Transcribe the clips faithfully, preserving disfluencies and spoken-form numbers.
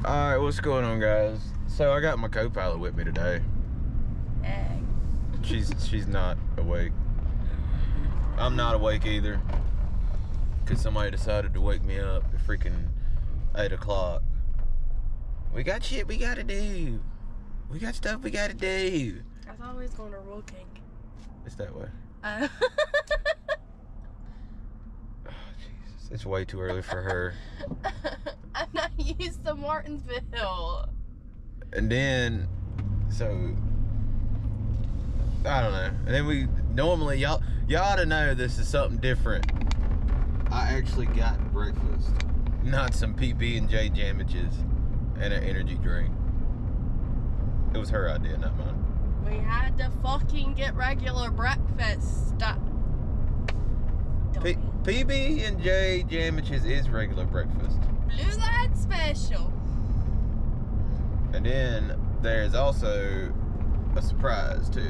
Alright, what's going on, guys? So I got my co-pilot with me today. Hey. She's she's not awake. I'm not awake either. Cause somebody decided to wake me up at freaking eight o'clock. We got shit we gotta do. We got stuff we gotta do. I was always going to Royal King. It's that way. Uh, Oh, Jesus. It's way too early for her. I'm not used to Martinsville. And then, so, I don't know. And then we, normally, y'all, y'all ought to know this is something different. I actually got breakfast. Not some P B and J damages and an energy drink. It was her idea, not mine. We had to fucking get regular breakfast. Stop. P PB and J damages is regular breakfast. Blue light special. And then there's also a surprise too.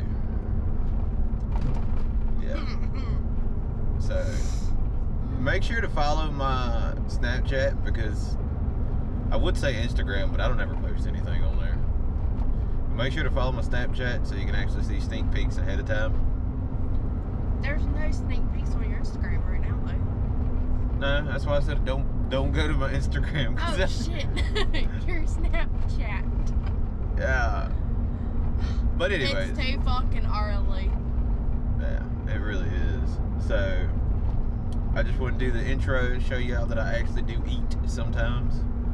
Yeah. So make sure to follow my Snapchat, because I would say Instagram, but I don't ever post anything on there. Make sure to follow my Snapchat so you can actually see sneak peeks ahead of time. There's no sneak peeks on your Instagram right now, though. No, that's why I said don't don't go to my Instagram. Oh shit, your Snapchat. Yeah. But anyways. It's too fucking early. Yeah, it really is. So I just want to do the intro, show y'all that I actually do eat sometimes.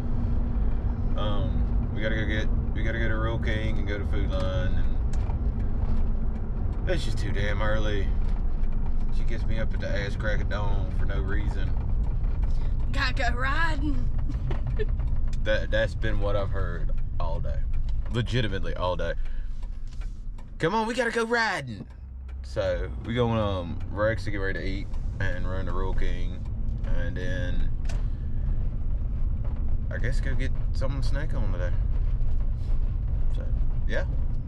Um, we gotta go get. We gotta go to Royal King and go to Food Line, and it's just too damn early. She gets me up at the ass crack of dawn for no reason. Gotta go riding. That that's been what I've heard all day, legitimately all day. Come on, we gotta go riding. So we going um Rex to get ready to eat and run to Royal King, and then I guess go get something to snack on today. So, yeah.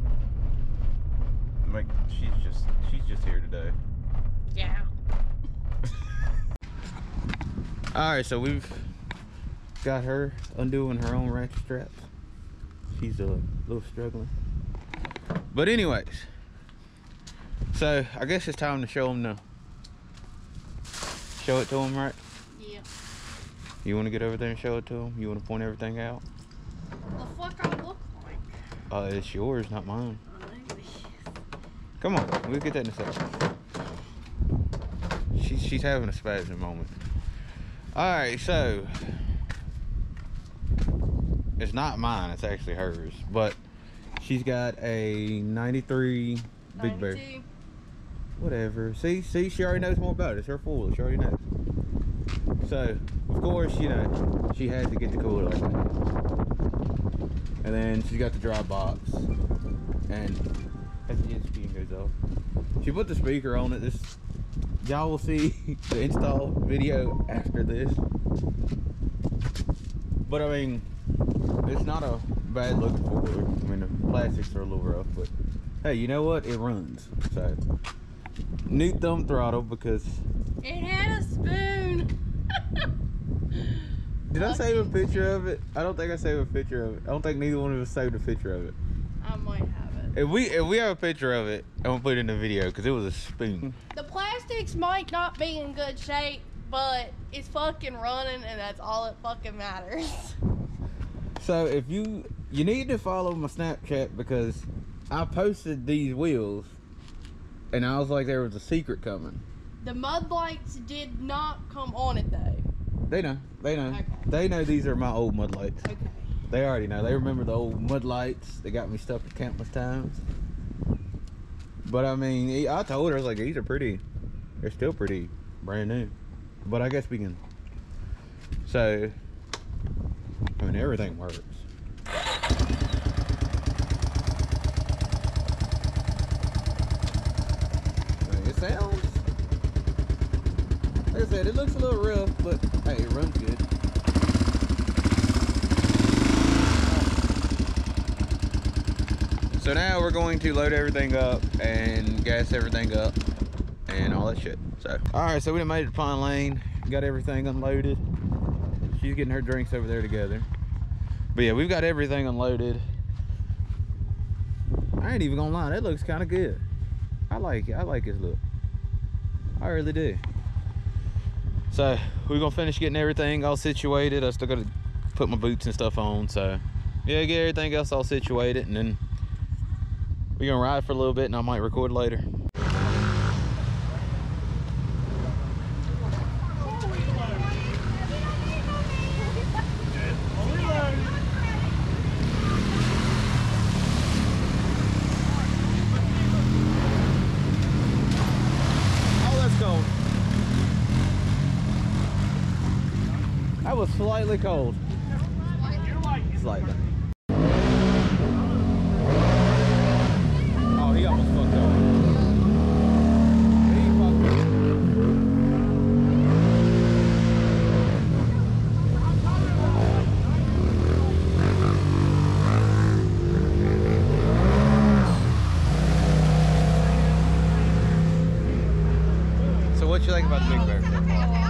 Like, she's just, she's just here today. Yeah. Alright, so we've got her undoing her own ratchet straps. She's a little struggling. But anyways, so I guess it's time to show them the, show it to them, right? Yeah. You want to get over there and show it to them? You want to point everything out? The fuck I look like? Uh, it's yours, not mine. Come on, we'll get that in a second. She's, she's having a spasm moment. Alright, so it's not mine, it's actually hers. But she's got a ninety-three Big Bear. Whatever. See, see, she already knows more about it. It's her fool. She already knows. So, of course, you know, she had to get the cooler like that. And then she's got the dry box. And as the screen goes off, she put the speaker on it. This, y'all will see the install video after this. But I mean, it's not a bad looking four-wheeler. I mean, the plastics are a little rough, but hey, you know what? It runs. So, new thumb throttle because it had a spoon. Did I save a picture of it? I don't think I saved a picture of it. I don't think neither one of us saved a picture of it. I might have it. If we if we have a picture of it, I'm gonna put it in the video because it was a spoon. The plastics might not be in good shape, but it's fucking running, and that's all that fucking matters. So if you you need to follow my Snapchat, because I posted these wheels, and I was like there was a secret coming. The mud lights did not come on it though. They know. They know. Okay. They know these are my old mud lights. Okay. They already know. They remember the old mud lights. They got me stuck countless times. But I mean, I told her, I was like, these are pretty. They're still pretty brand new. But I guess we can. So, I mean, everything works. I mean, it sounds. Like I said, it looks a little rough, but hey, it runs good. So now we're going to load everything up and gas everything up and all that shit. So, all right, so we done made it to Pine Lane, got everything unloaded. She's getting her drinks over there together. But yeah, we've got everything unloaded. I ain't even gonna lie, that looks kind of good. I like it. I like his look. I really do. So we're gonna finish getting everything all situated. I still gotta put my boots and stuff on. So yeah, get everything else all situated, and then we're gonna ride for a little bit, and I might record later. That was slightly cold. Slightly. Oh, he almost fucked up. He fucked up. So what you think about the Big Bear so far?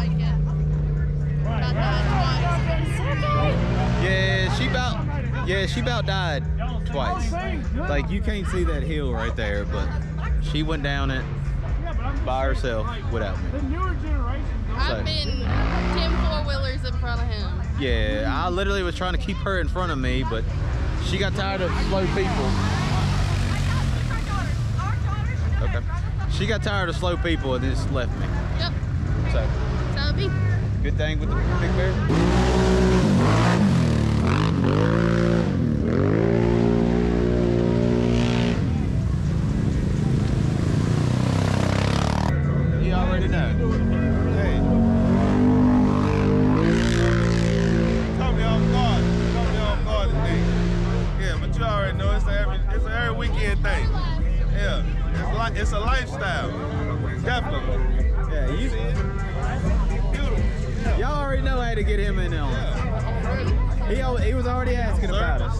Yeah, she about yeah, she about died twice. Like, you can't see that hill right there, but she went down it by herself without me. I've so, been ten four-wheelers in front of him. Yeah, I literally was trying to keep her in front of me, but she got tired of slow people. Okay. She got tired of slow people and just left me. Yep. So, so be. Good thing with the Big Bear. You already know. Hey. Caught me off guard. Caught me off guard today. Yeah, but you already know it's a every it's a every weekend thing. Yeah. It's like it's a lifestyle. Definitely. Yeah, you Y'all already know how to get him in there. He, he was already asking about us.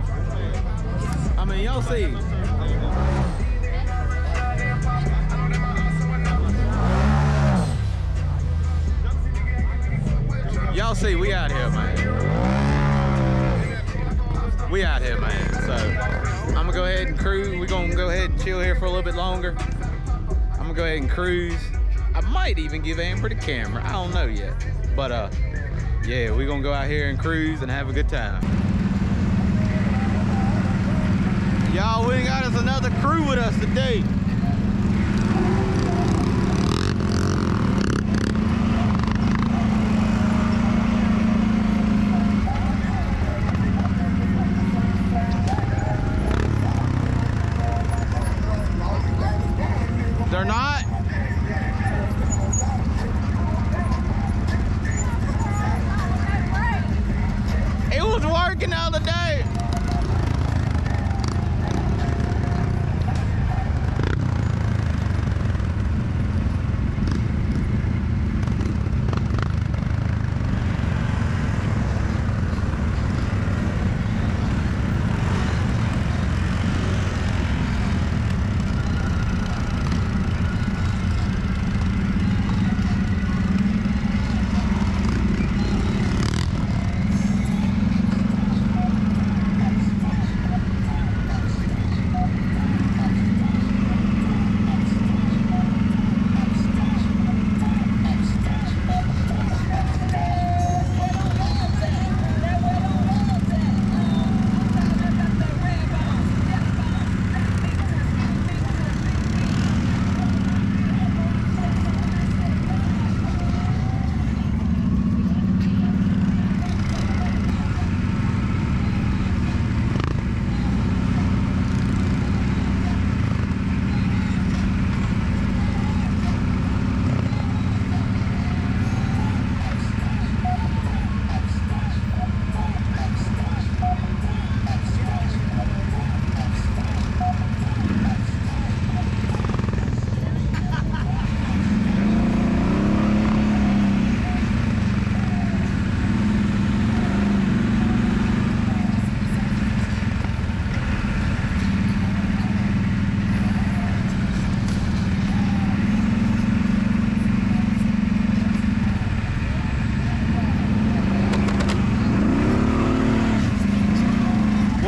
I mean, y'all see. Y'all see, we out here, man. We out here, man. So, I'm gonna go ahead and cruise. We're gonna go ahead and chill here for a little bit longer. I'm gonna go ahead and cruise. I might even give Amber the camera. I don't know yet. But uh, yeah, we're gonna go out here and cruise and have a good time. Y'all, we got us another crew with us today. They're not? It was working the other day.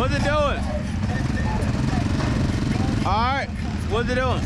What's it doing? All right. What's it doing?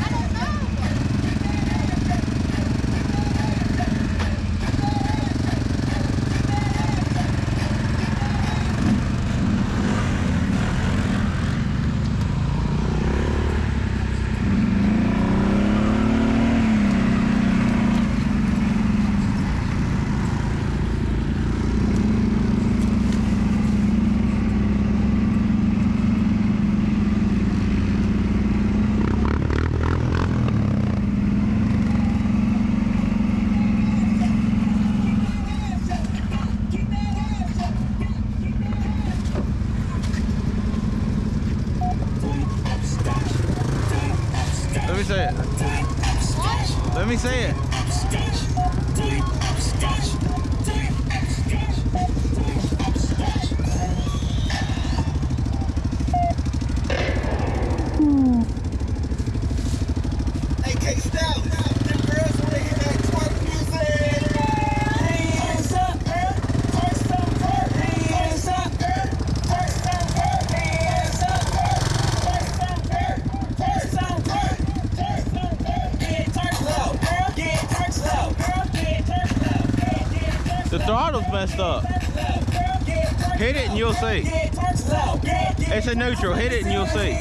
Let me say it. Let me say it. The throttle's messed up. Hit it and you'll see. It's a neutral. Hit it and you'll see.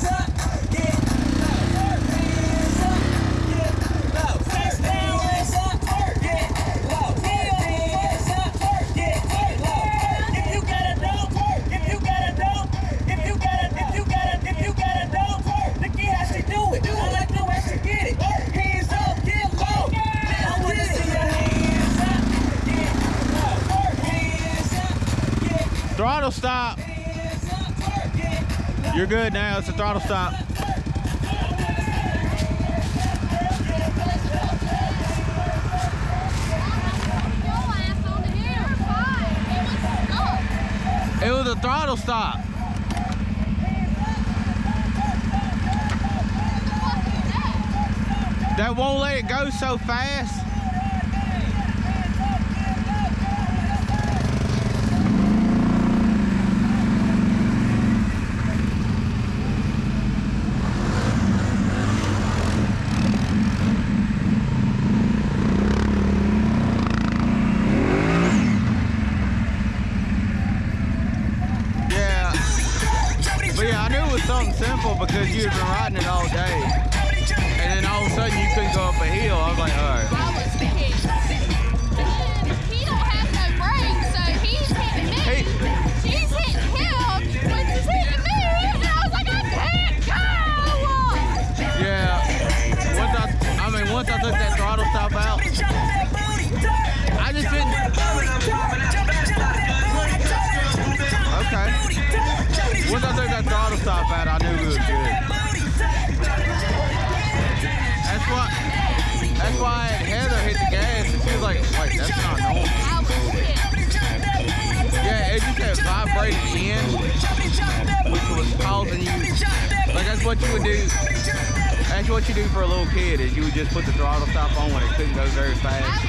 Throttle stop. You're good now. It's a throttle stop. It was a throttle stop. That won't let it go so fast. Something simple because you've been riding it all day, and then all of a sudden you couldn't go up a hill. I was like, all right. That was the kid. He don't have no brakes, so he's hitting me. Hey. She's hitting him, which is hitting me, and I was like, I can't go. Yeah. Once I, I mean, once I took that throttle stop out, I just didn't. Okay. Once I took that throttle stop out, I knew we was good. That's why, that's why I had Heather hit the gas, and she was like, wait, that's not normal. Yeah, it just had vibrated in, which was causing you, like that's what you would do, that's what you do for a little kid, is you would just put the throttle stop on when it couldn't go very fast.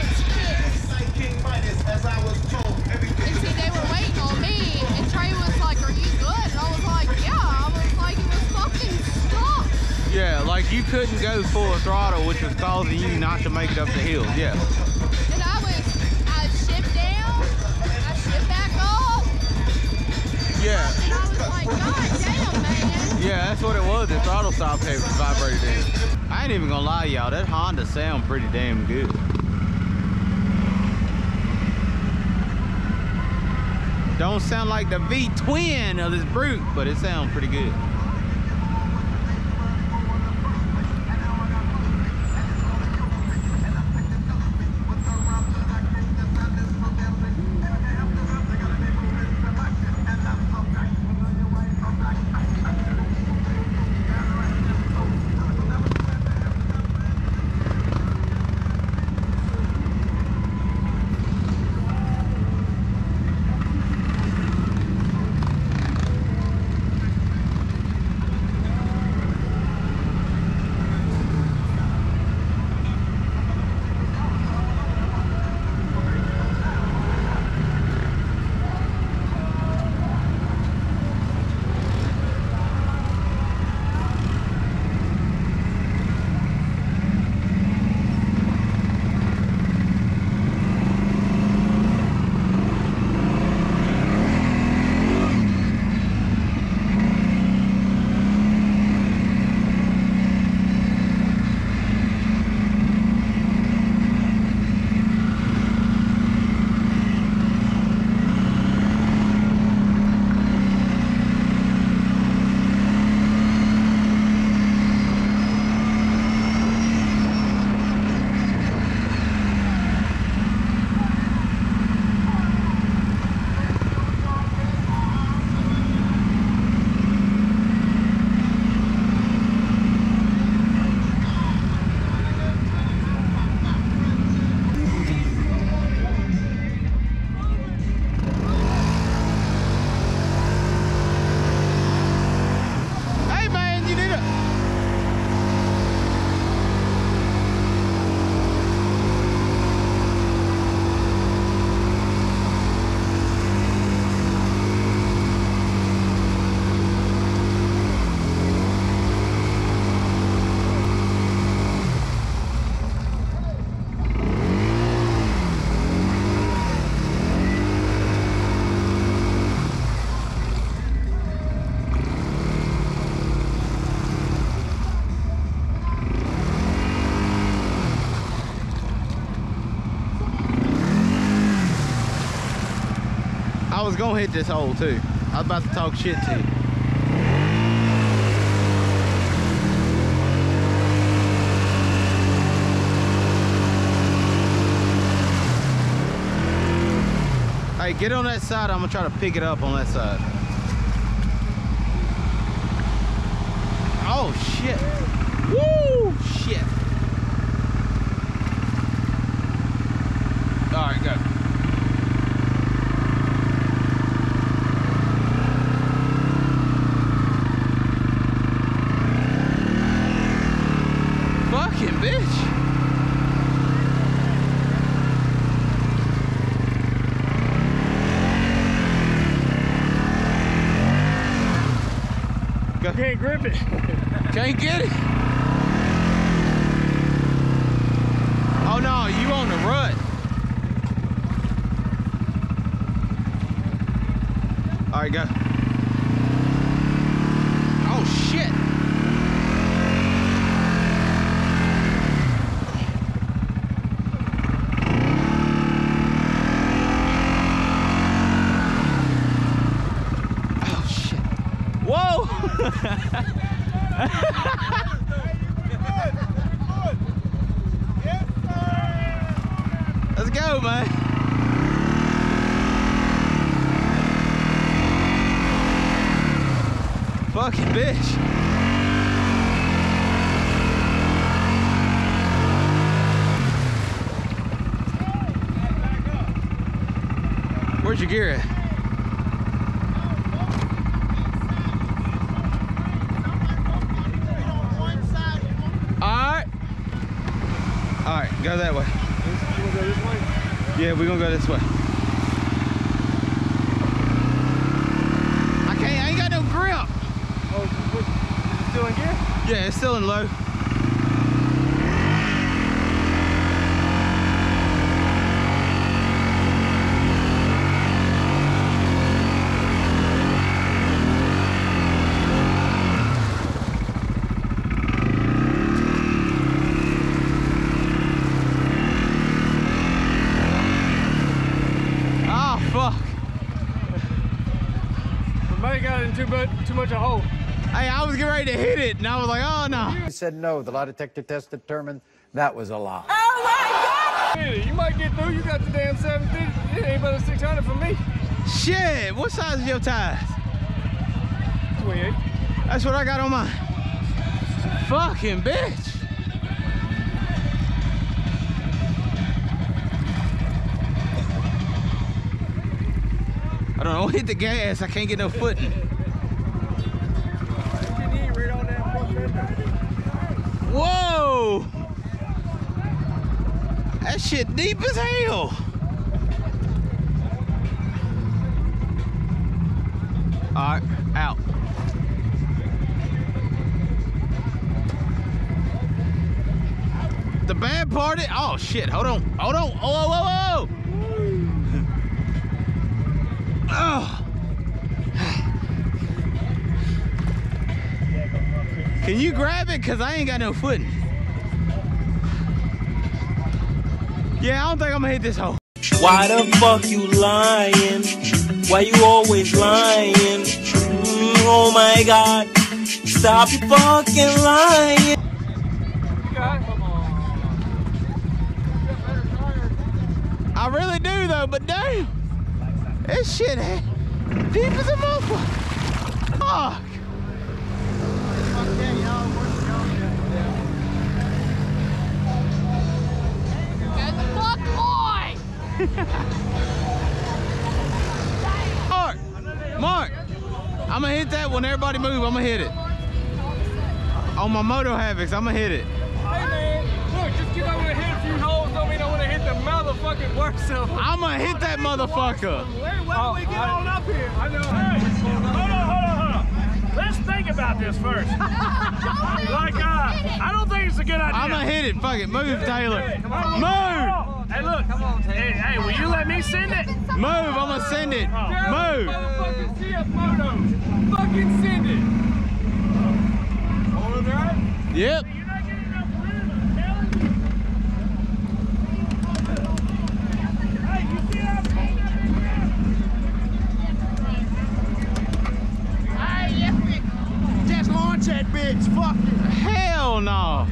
And see, they were waiting on me, and Trey was like, are you good? And I was like, yeah. I was like, it was fucking stuck. Yeah, like you couldn't go full throttle, which was causing you not to make it up the hills, yeah. And I was, I shipped down, I shipped back up. Yeah. And I was like, God damn, man. Yeah, that's what it was. The throttle stop had vibrated in. I ain't even gonna lie, y'all. That Honda sound pretty damn good. Don't sound like the V-twin of this Brute, but it sounds pretty good. was gonna hit this hole too. I was about to talk shit to you. Hey, get on that side. I'm gonna try to pick it up on that side. Oh shit. Woo! Shit. All right, go. Fucking bitch. Go. Can't grip it. Can't get it. Oh no, you on the rut. All right, go. Oh shit. Oh shit. Whoa. Let's go, man. Fucking bitch. Where's your gear at? Alright. Alright, go that way. You wanna go this way? Yeah, we're gonna go this way. I can't, I ain't got no grip. Oh, is it still in gear? Yeah, it's still in low. Oh, fuck. We might have got it in too, much, too much a hole. Hey, I was getting ready to hit it, and I was like, oh, no. He said no. The lie detector test determined that was a lie. You might get through. You got the damn seven fifty. It ain't but a six hundred for me. Shit, what size is your tires? twenty-eight. That's what I got on mine. Fucking bitch. I don't know, hit the gas, I can't get no footing. Whoa! That shit deep as hell. All right, out. The bad part is, oh shit, hold on, hold on, oh, whoa, whoa, whoa. Oh. Can you grab it? Cause I ain't got no footing. Yeah, I don't think I'm gonna hit this hole. Why the fuck you lying? Why you always lying? Mm, oh my God, stop you fucking lying. I really do though, but damn, this shit deep as a motherfucker. Fuck. Get the fuck on! Mark, Mark, I'm gonna hit that when everybody move. I'm gonna hit it. On my Moto Havocs, I'm gonna hit it. Hey man, look, just because I want to hit a few holes don't mean I want to hit the motherfucking worst of them. I'm gonna hit that motherfucker. Why don't we get on up here? I know. Hey, hold on, hold on, hold on. Let's think about this first. Like, uh, I don't think it's a good idea. I'm gonna hit it. Fuck it. Move, Taylor. Come on. Move. Hey, look. Come on, Taylor. Hey, hey, will you let me send it? Move. I'm gonna send it. Move. Motherfucking C F photos. Fucking send it. Hold it right? Yep. You're not getting enough room, I'm telling you. Hey, you see that? bitch fucking. Hell no.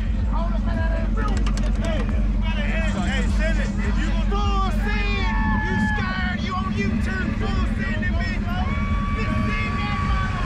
Hey, send it. If you gonna full send, you scared, you on YouTube, full send it, bitch. Just send that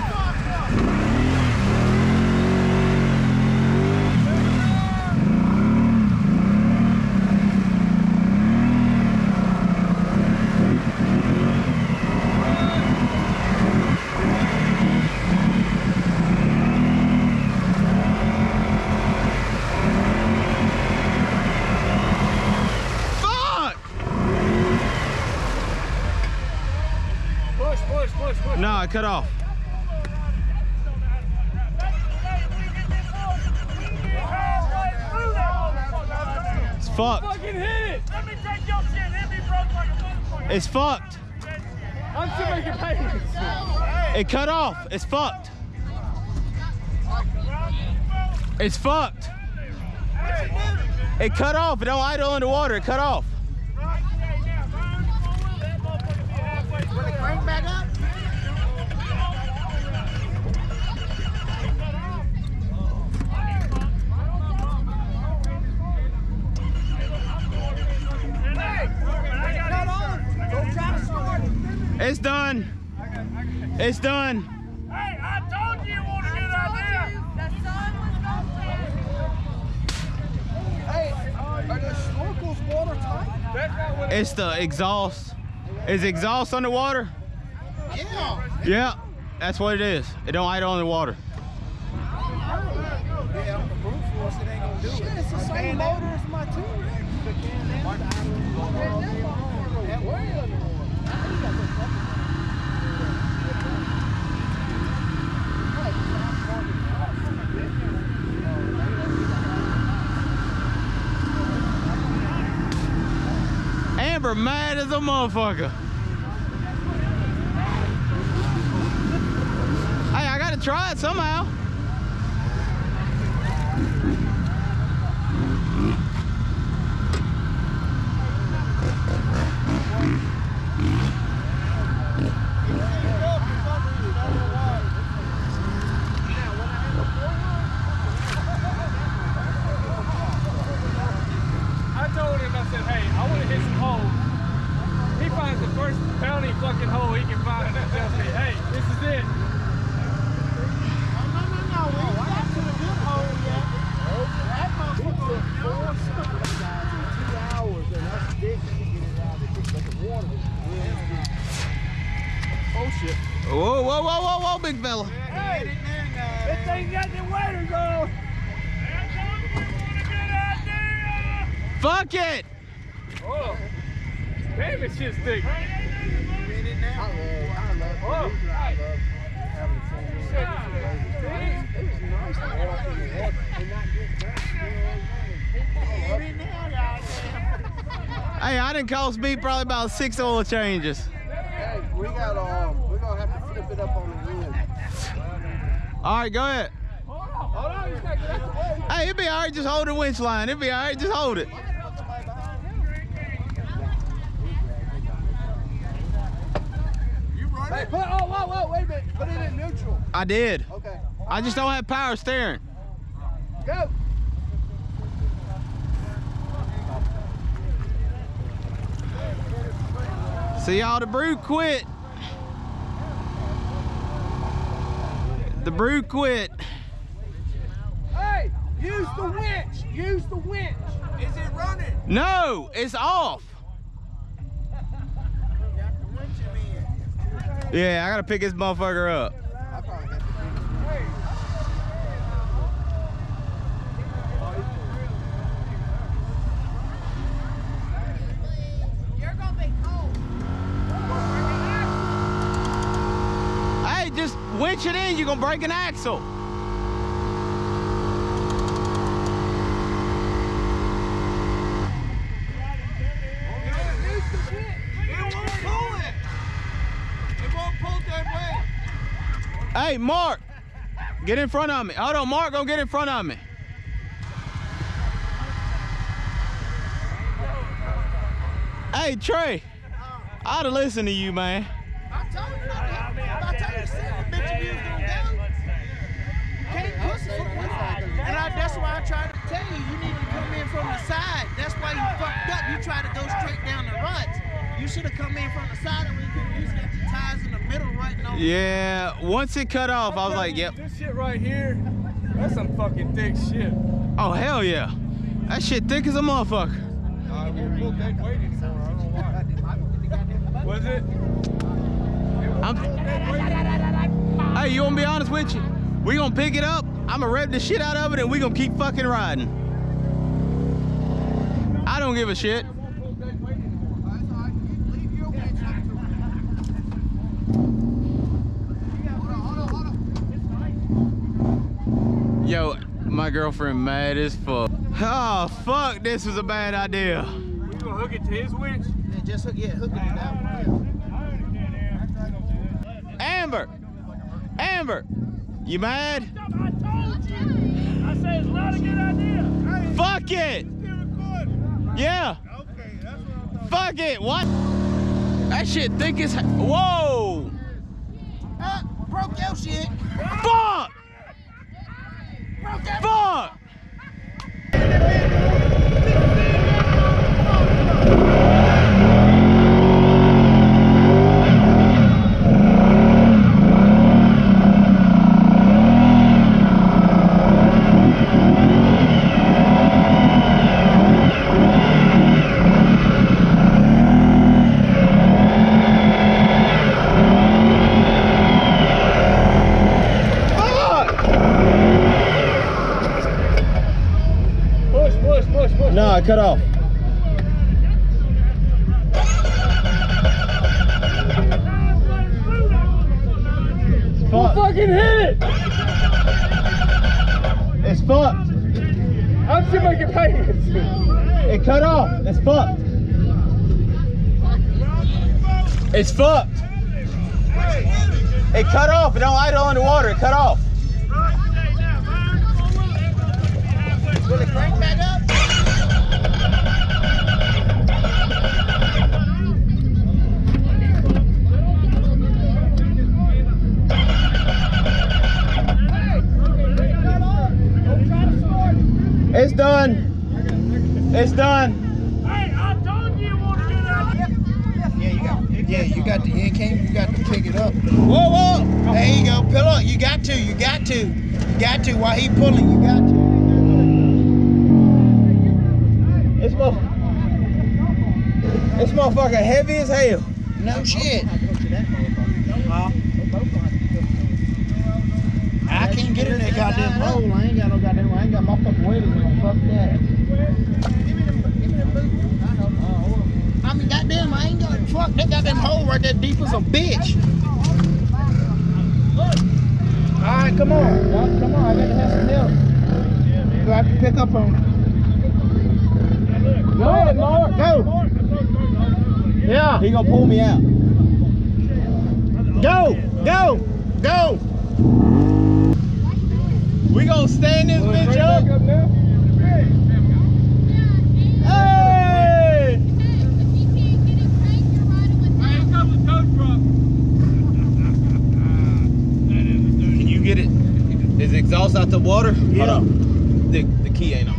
No, it cut off. It's fucked. Fucking hit it! Let me take your shit. Hit me broke like a motherfucker. It's fucked. I'm still making payments. It cut off. It's fucked. It's fucked. It cut off. It don't idle in the water. It cut off. Will it crank back up? It's done. It's done. Hey, I told you you want to get out there. Hey, are the snorkels watertight? It's the exhaust. Is exhaust underwater? Yeah. Yeah, that's what it is. It don't idle on the water. Yeah, the brute force, it ain't gonna do it. Shit, it's the same motor as my two. That way underwater. Amber mad as a motherfucker. Hey, I gotta try it somehow. I told him, I said, hey, I want to hit some holes. He finds the first bounty fucking hole he can find and tells me, hey, this is it. No, no, no, no. We ain't got to the good hole yet. That motherfucker four something guys in two hours, and that's big to get it out of the but the water is really deep. Oh shit. Whoa, whoa, whoa, whoa, whoa, big fella. Hey, this thing got the waders on. Fuck it. Oh, damn, it shit's thick. I love, I love, Oh. I love having fun. It was nice to walk in the water and not get back. Get in there, goddamn. Hey, I didn't cost me probably about six oil changes. Hey, we got um, we're gonna have to flip it up on the wind. All right, go ahead. Hold on, you just gotta get out the way. Hey, it'll be all right. Just hold the winch line. It'll be all right. Just hold it. Hey, put, oh, whoa, whoa, wait a minute. Put it in neutral. I did. Okay. I just don't have power steering. Go. See y'all, the brood quit. The brood quit. Hey, use the winch. Use the winch. Is it running? No, it's off. Yeah, I gotta pick this motherfucker up. I probably got to You're gonna be cold. Hey, just winch it in. You're gonna break an axle. Hey, Mark, get in front of me. Hold on, Mark, go get in front of me. Hey, Trey, I ought to listen to you, man. I told you not to. I told you to send the bitch if you was gonna go. You can't pussy. Yeah, once it cut off, I was like, yep. This shit right here, that's some fucking thick shit. Oh, hell yeah. That shit thick as a motherfucker. Uh, we won't pull that weight anymore. I don't know why. Was it? I'm, hey, you want to be honest with you? We gonna pick it up, I'm gonna rev the shit out of it, and we gonna keep fucking riding. I don't give a shit. Yo, my girlfriend mad as fuck. Oh, fuck, this was a bad idea. We gonna hook it to his winch? Yeah, just hook, yeah, hook it to that one. Amber! Amber! You mad? I told you! I said it's not a good idea. Fuck it! Yeah! Okay, that's what I'm talking Fuck it! What? That shit thick as hell. Whoa! Uh, broke your shit. Fuck! Broke that. Fuck! No, I cut off. Fuck. Fucking hit it! It's fucked. I'm still making payments. It cut off. It's fucked. It's fucked. It cut off. It don't idle underwater. It cut off. Will it crank back up? It's done. It's done. Hey, I told you it was a good idea. Yeah, you got. Yeah, you got to. You came. You got to pick it up. Whoa, whoa. There you go. Pull up. You got to. You got to. You got to. While he pulling, you got to. It's mo- This motherfucker heavy as hell. No shit. Huh? I can't get in that goddamn hole. I ain't got no goddamn. I ain't got my fucking waders on. Fuck that. I mean, goddamn, I ain't got fuck that goddamn hole right there deep as a bitch. All right, come on, y'all, come on. I got to have some help. Do I have to pick up on? Go ahead, Mark. Go. Yeah. He gonna pull me out. Go. Go. Go. We gonna stand this bitch up. Hey! Can you get it? Is the exhaust out the water? Yeah. Hold on. The, the key ain't on.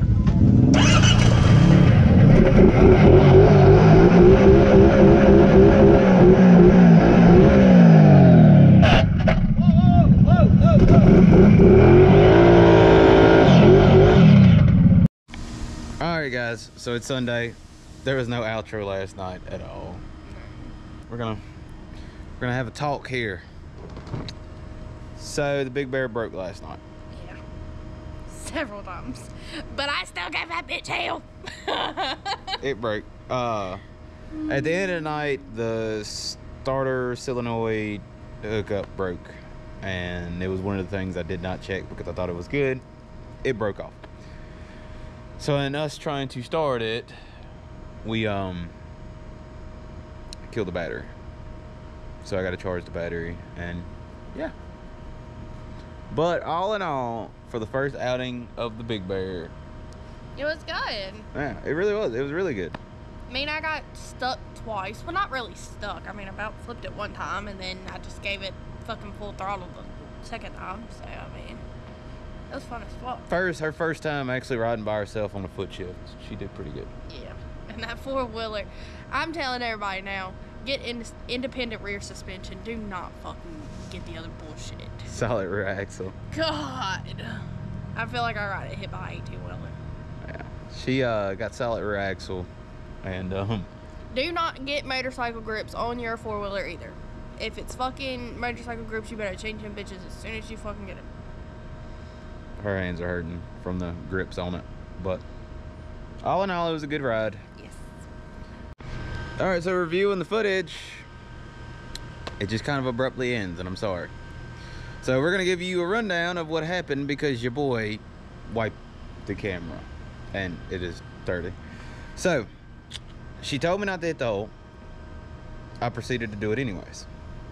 Alright guys, so it's Sunday. There was no outro last night at all. We're gonna we're gonna have a talk here. So the Big Bear broke last night. Yeah. Several times. But I still gave that bitch hell. It broke. Uh at the end of the night, the starter solenoid hookup broke. And it was one of the things I did not check because I thought it was good. It broke off. So in us trying to start it, we um killed the battery. So I got to charge the battery, and yeah. But all in all, for the first outing of the Big Bear, It was good. yeah, it really was. It was really good. I mean, I got stuck twice. Well, not really stuck. I mean, I about flipped it one time, and then I just gave it fucking full throttle the second time. So, I mean, it was fun as fuck. First, her first time actually riding by herself on a foot shift. She did pretty good. Yeah. And that four-wheeler, I'm telling everybody now, get in independent rear suspension. Do not fucking get the other bullshit. Solid rear axle. God. I feel like I ride a hit by eighteen wheeler. Yeah. She uh, got solid rear axle. And, um... do not get motorcycle grips on your four-wheeler either. If it's fucking motorcycle grips, you better change them bitches as soon as you fucking get it. her hands are hurting from the grips on it. But all in all, it was a good ride. Yes. All right, so reviewing the footage, it just kind of abruptly ends, and I'm sorry. So we're gonna give you a rundown of what happened because your boy wiped the camera and it is dirty. So she told me not to hit the hole. I proceeded to do it anyways.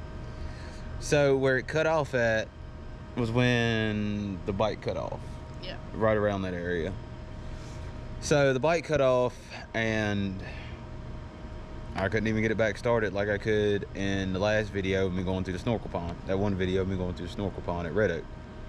So where it cut off at was when the bike cut off. Yeah. Right around that area. So the bike cut off and I couldn't even get it back started like I could in the last video of me going through the snorkel pond. That one video of me going through the snorkel pond at Red Oak.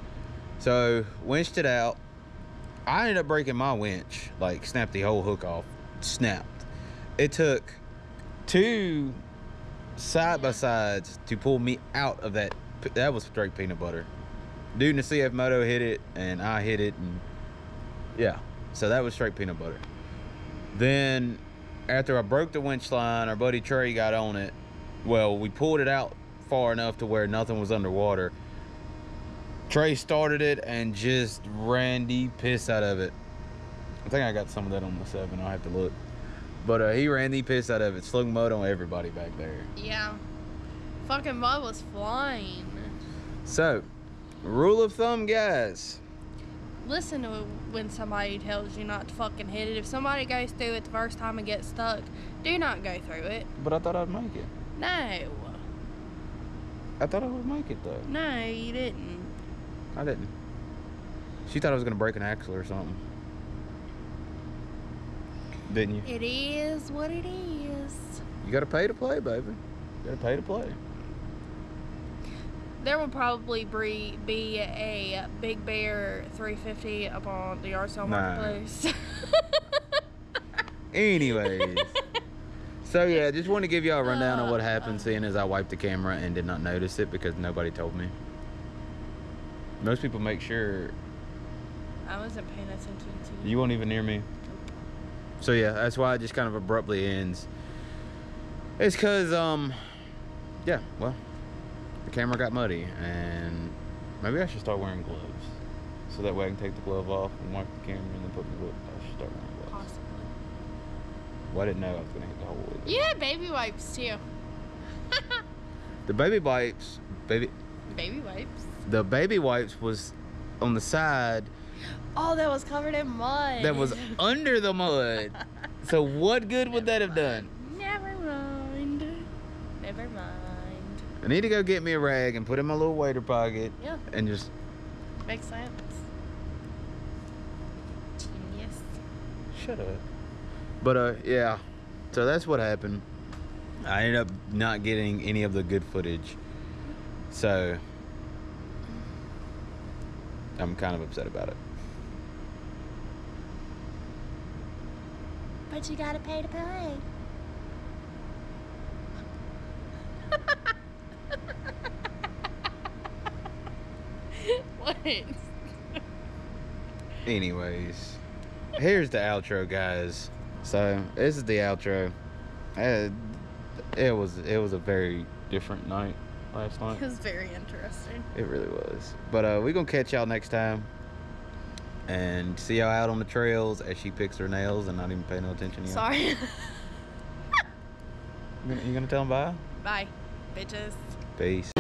So winched it out. I ended up breaking my winch, like snapped the whole hook off, snapped. It took two side by sides to pull me out of that. That was straight peanut butter. Dude in the C F Moto hit it and I hit it, and yeah, so that was straight peanut butter. Then after I broke the winch line, our buddy Trey got on it. Well, we pulled it out far enough to where nothing was underwater. Trey started it and just ran the piss out of it. I think I got some of that on the seven. I'll have to look. But uh, he ran the piss out of it. Slung mud on everybody back there. Yeah. Fucking mud was flying. So, rule of thumb, guys. Listen to when somebody tells you not to fucking hit it. If somebody goes through it the first time and gets stuck, do not go through it. But I thought I'd make it. No. I thought I would make it, though. No, you didn't. I didn't. She thought I was going to break an axle or something. Didn't you? It is what it is. You got to pay to play, baby. You got to pay to play. There will probably be, be a Big Bear three fifty up on the yard sale marketplace. Anyways. So yeah, just want to give y'all a rundown uh, of what happened, seeing as I wiped the camera and did not notice it because nobody told me. Most people make sure. I wasn't paying attention to you. You weren't even near me. So yeah, that's why it just kind of abruptly ends. It's cause um, yeah, well, the camera got muddy and maybe I should start wearing gloves so that way I can take the glove off and wipe the camera and then put the glove. I should start wearing gloves. Possibly. Well, I didn't know I was gonna hit the hole with it. Yeah, baby wipes too. The baby wipes, baby. Baby wipes. The baby wipes was on the side. Oh, that was covered in mud. That was under the mud. So what good would that have done? Never mind. Never mind. I need to go get me a rag and put it in my little waiter pocket. Yeah. And just. Makes sense. Genius. Shut up. But uh, yeah. So that's what happened. I ended up not getting any of the good footage. So I'm kind of upset about it. But you gotta pay to play. What? Anyways, here's the outro, guys. So this is the outro. Uh, it was it was a very different night last night. It was very interesting. It really was. But uh, we're gonna catch y'all next time. And see y'all out on the trails as she picks her nails and not even pay no attention to you. Sorry. You gonna, you gonna tell them bye? Bye, bitches. Peace.